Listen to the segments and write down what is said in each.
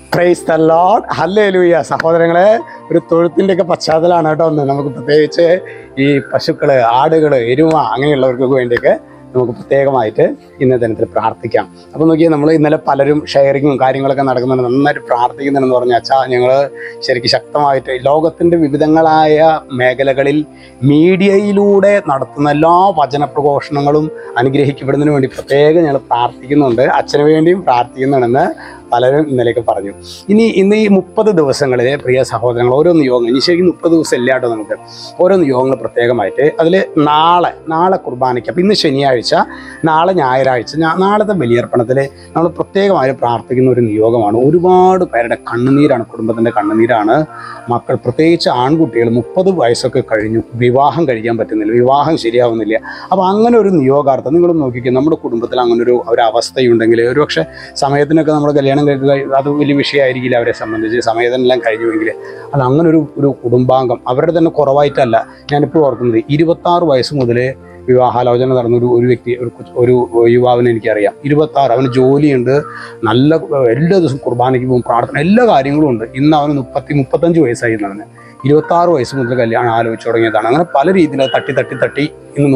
Praise the Lord, hallelujah. സഹോദരങ്ങളെ, ഒരു തൊഴുത്തിൻ്റെയൊക്കെ പശ്ചാത്തലമാണ് കേട്ടോ ഒന്ന്. നമുക്ക് പ്രത്യേകിച്ച് ഈ പശുക്കൾ, ആടുകൾ, എരുമ അങ്ങനെയുള്ളവർക്കൊക്കെ വേണ്ടിയൊക്കെ നമുക്ക് പ്രത്യേകമായിട്ട് ഇന്നത്തെ ദിനത്തിൽ പ്രാർത്ഥിക്കാം. അപ്പോൾ നോക്കിയാൽ നമ്മൾ ഇന്നലെ പലരും ഷെയറിങ്ങും കാര്യങ്ങളൊക്കെ നടക്കുന്നുണ്ട്, നന്നായിട്ട് പ്രാർത്ഥിക്കുന്നുണ്ടെന്ന് പറഞ്ഞാൽ അച്ഛാ ഞങ്ങൾ ശരിക്കും ശക്തമായിട്ട് ലോകത്തിൻ്റെ വിവിധങ്ങളായ മേഖലകളിൽ മീഡിയയിലൂടെ നടത്തുന്ന എല്ലാ വചന പ്രഘോഷണങ്ങളും അനുഗ്രഹിക്കപ്പെടുന്നതിന് വേണ്ടി പ്രത്യേകം ഞങ്ങൾ പ്രാർത്ഥിക്കുന്നുണ്ട്. അച്ഛന് വേണ്ടിയും പ്രാർത്ഥിക്കുന്നുണ്ടെന്ന് പലരും ഇന്നലെയൊക്കെ പറഞ്ഞു. ഇന്ന് ഈ 30 ദിവസങ്ങളിൽ പ്രിയ സഹോദരങ്ങൾ ഓരോ നിയോഗങ്ങൾ, ഇനി ശരിക്കും 30 ദിവസം ഇല്ലാട്ടോ, നമുക്ക് ഓരോ നിയോഗങ്ങൾ പ്രത്യേകമായിട്ട് അതിൽ നാളെ കുർബാനയ്ക്ക്, അപ്പോൾ ഇന്ന് ശനിയാഴ്ച, നാളെ ഞായറാഴ്ച, നാളത്തെ ബലിയർപ്പണത്തിൽ നമ്മൾ പ്രത്യേകമായി പ്രാർത്ഥിക്കുന്ന ഒരു നിയോഗമാണ്. ഒരുപാട് പേരുടെ കണ്ണുനീരാണ്, കുടുംബത്തിൻ്റെ കണ്ണുനീരാണ്. മക്കൾ, പ്രത്യേകിച്ച് ആൺകുട്ടികൾ 30 വയസ്സൊക്കെ കഴിഞ്ഞു, വിവാഹം കഴിക്കാൻ പറ്റുന്നില്ല, വിവാഹം ശരിയാവുന്നില്ല. അപ്പോൾ അങ്ങനെ ഒരു നിയോഗാർത്ഥം നിങ്ങൾ നോക്കിക്കുക. നമ്മുടെ കുടുംബത്തിൽ അങ്ങനെ ഒരു അവസ്ഥയുണ്ടെങ്കിൽ, ഒരുപക്ഷെ സമയത്തിനൊക്കെ നമ്മുടെ കല്യാണം അത് വലിയ വിഷയമായിരിക്കില്ല അവരെ സംബന്ധിച്ച്, സമയത്തിനെല്ലാം കഴിഞ്ഞുവെങ്കിൽ അത് അങ്ങനെ ഒരു കുടുംബാംഗം അവരുടെ തന്നെ കുറവായിട്ടല്ല. ഞാനിപ്പോൾ ഓർക്കുന്നത് 26 വയസ്സ് മുതൽ വിവാഹാലോചന നടന്ന ഒരു വ്യക്തി, ഒരു യുവാവിനെ എനിക്കറിയാം. 26, അവന് ജോലിയുണ്ട്, നല്ല എല്ലാ ദിവസവും കുർബാനയ്ക്ക് പോകും, പ്രാർത്ഥന, എല്ലാ കാര്യങ്ങളും ഉണ്ട്. ഇന്ന് അവന് 35 വയസ്സായി നടന്ന് 26 വയസ്സ് മുതൽ കല്യാണം ആലോചിച്ച് തുടങ്ങിയതാണ്. അങ്ങനെ പല രീതിയിൽ തട്ടി ഇന്ന്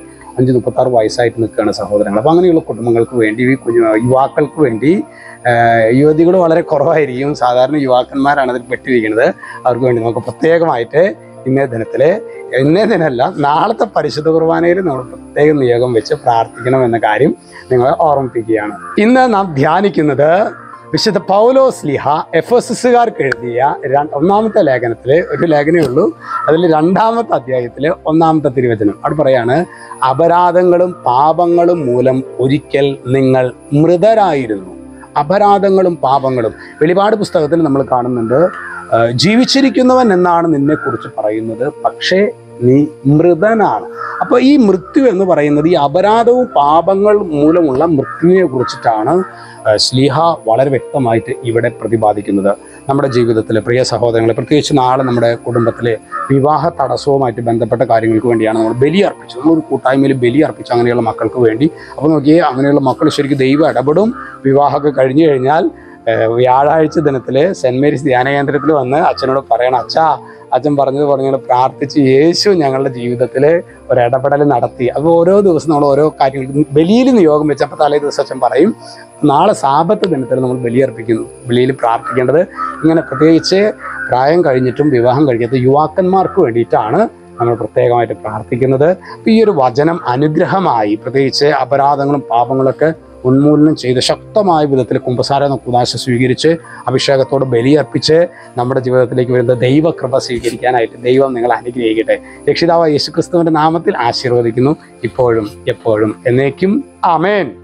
35-36 വയസ്സായിട്ട് നിൽക്കുകയാണ് സഹോദരങ്ങൾ. അപ്പോൾ അങ്ങനെയുള്ള കുടുംബങ്ങൾക്ക് വേണ്ടി, യുവാക്കൾക്ക് വേണ്ടി, യുവതികൾ വളരെ കുറവായിരിക്കും, സാധാരണ യുവാക്കന്മാരാണ് അതിൽ പെട്ടിരിക്കുന്നത്. അവർക്ക് വേണ്ടി നമുക്ക് പ്രത്യേകമായിട്ട് ഇന്നേ ദിനമല്ല, നാളത്തെ പരിശുദ്ധ കുർബാനയിൽ നമ്മൾ പ്രത്യേക നിയോഗം വെച്ച് പ്രാർത്ഥിക്കണം എന്ന കാര്യം നിങ്ങളെ ഓർമ്മിപ്പിക്കുകയാണ്. ഇന്ന് നാം ധ്യാനിക്കുന്നത് വിശുദ്ധ പൗലോസ് ശ്ലീഹ എഫെസസുകാർക്ക് എഴുതിയ 1-ാമത്തെ ലേഖനത്തിൽ, ഒരു ലേഖനമേ ഉള്ളൂ, അതിൽ 2-ാമത്തെ അധ്യായത്തിൽ 1-ാമത്തെ തിരുവചനം. അവിടെ പറയാണ്, അപരാധങ്ങളും പാപങ്ങളും മൂലം ഒരിക്കൽ നിങ്ങൾ മൃതരായിരുന്നു. അപരാധങ്ങളും പാപങ്ങളും. വെളിപാട് പുസ്തകത്തിൽ നമ്മൾ കാണുന്നുണ്ട്, ജീവിച്ചിരിക്കുന്നവൻ എന്നാണ് നിന്നെക്കുറിച്ച് പറയുന്നത്, പക്ഷേ നീ മൃതനാണ്. അപ്പോൾ ഈ മൃത്യു എന്ന് പറയുന്നത് ഈ അപരാധവും പാപങ്ങൾ മൂലമുള്ള മൃത്യുവിനെ കുറിച്ചിട്ടാണ് ശ്ലീഹ വളരെ വ്യക്തമായിട്ട് ഇവിടെ പ്രതിപാദിക്കുന്നത്. നമ്മുടെ ജീവിതത്തിൽ പ്രിയ സഹോദരങ്ങളെ, പ്രത്യേകിച്ച് നാളെ നമ്മുടെ കുടുംബത്തിലെ വിവാഹ തടസ്സവുമായിട്ട് ബന്ധപ്പെട്ട കാര്യങ്ങൾക്ക് വേണ്ടിയാണ് നമ്മൾ ബലി അർപ്പിച്ചത്. നമ്മളൊരു കൂട്ടായ്മയിൽ ബലി അർപ്പിച്ചു അങ്ങനെയുള്ള മക്കൾക്ക് വേണ്ടി. അപ്പോൾ നോക്കിയേ, അങ്ങനെയുള്ള മക്കൾ ശരിക്കും ദൈവം ഇടപെടും. വിവാഹമൊക്കെ കഴിഞ്ഞു കഴിഞ്ഞാൽ വ്യാഴാഴ്ച ദിനത്തിൽ St.Mary ധ്യാന കേന്ദ്രത്തിൽ വന്ന് അച്ഛനോട് പറയണം, അച്ഛൻ പറഞ്ഞത് പ്രാർത്ഥിച്ച് യേശു ഞങ്ങളുടെ ജീവിതത്തിൽ ഒരിടപെടൽ നടത്തി. അപ്പോൾ ഓരോ ദിവസം നമ്മൾ ഓരോ കാര്യങ്ങൾ ബലിയിൽ നിയോഗം വെച്ച്, അപ്പോൾ തലേ ദിവസം അച്ഛൻ പറയും നാളെ സാബത്ത് ദിനത്തിൽ നമ്മൾ ബലിയർപ്പിക്കുന്നു. ബലിയിൽ പ്രാർത്ഥിക്കേണ്ടത് ഇങ്ങനെ പ്രത്യേകിച്ച് പ്രായം കഴിഞ്ഞിട്ടും വിവാഹം കഴിക്കാത്ത യുവാക്കന്മാർക്ക് വേണ്ടിയിട്ടാണ് നമ്മൾ പ്രത്യേകമായിട്ട് പ്രാർത്ഥിക്കുന്നത്. അപ്പോൾ ഈ ഒരു വചനം അനുഗ്രഹമായി, പ്രത്യേകിച്ച് അപരാധങ്ങളും പാപങ്ങളൊക്കെ ഉന്മൂലനം ചെയ്ത് ശക്തമായ വിധത്തിൽ കുമ്പസാര കുദാശ സ്വീകരിച്ച് അഭിഷേകത്തോട് ബലിയർപ്പിച്ച് നമ്മുടെ ജീവിതത്തിലേക്ക് വരുന്ന ദൈവകൃപ സ്വീകരിക്കാനായിട്ട് ദൈവം നിങ്ങളെ അനുഗ്രഹിക്കട്ടെ. രക്ഷിതാവായ യേശുക്രിസ്തുവിൻ്റെ നാമത്തിൽ ആശീർവദിക്കുന്നു, ഇപ്പോഴും എപ്പോഴും എന്നേക്കും. ആമേൻ.